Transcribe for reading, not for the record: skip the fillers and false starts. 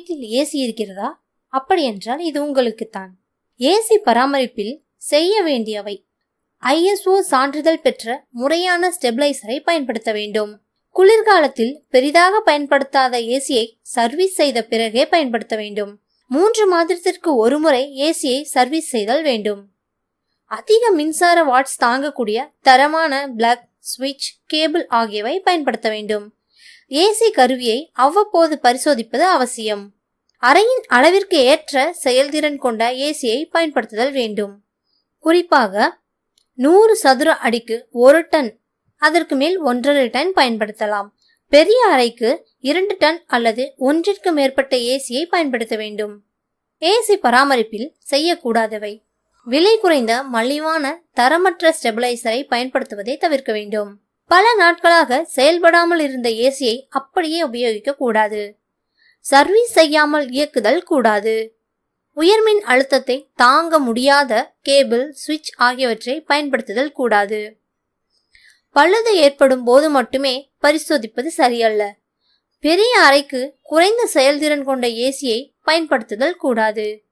வீட்டில் ஏசி இருக்கிறதா? அப்படியென்றால் இது உங்களுக்குத்தான். ஏசி பராமரிப்பில் செய்ய வேண்டியவை: ISO சான்றிதழ் பெற்ற முறையான ஸ்டெபிளைசரை பயன்படுத்த வேண்டும். குளிர்காலத்தில் பெரிதாக பயன்படுத்தாத ஏசியை சர்வீஸ் செய்த பிறகே பயன்படுத்த வேண்டும். 3 மாதத்திற்கு ஒரு முறை ஏசியை சர்வீஸ் செய்தல் வேண்டும். அதிக மின்சார வாட்ஸ் தாங்கக்கூடிய தரமான பிளக், சுவிட்ச், கேபிள் ஆகியவை பயன்படுத்த வேண்டும். ஏசி கருவியை அவ்வப்போது பரிசோதிப்பது அவசியம். அறையின் அளவிற்கு ஏற்ற செயல்திறன் கொண்ட ஏசியை பயன்படுத்துதல் வேண்டும். குறிப்பாக 100 சதுர அடிக்கு 1 டன், அதற்கு மேல் 1.5 டன் பயன்படுத்தலாம். பெரிய அறைக்கு 2 டன் அல்லது 1ற்கு மேற்பட்ட ஏசியை பயன்படுத்த வேண்டும். ஏசி பராமரிப்பில் செய்யக்கூடாதவை: விலை குறைந்த மலிவான தரமற்ற ஸ்டெபிளைசரை பயன்படுத்துவதை தவிர்க்க வேண்டும். பல நாட்களாக செயல்படாமல் இருந்த ஏசியை அப்படியே உபயோகிக்க கூடாது. சர்வீஸ் செய்யாமல் இயக்குதல் கூடாது. உயர்மின் அழுத்தத்தை தாங்க முடியாத கேபிள், சுவிட்ச் ஆகியவற்றை பயன்படுத்துதல் கூடாது. பழுது ஏற்படும் போது மட்டுமே பரிசோதிப்பது சரியல்ல. பெரிய அறைக்கு குறைந்த செயல்திறன் கொண்ட ஏசியை பயன்படுத்துதல் கூடாது.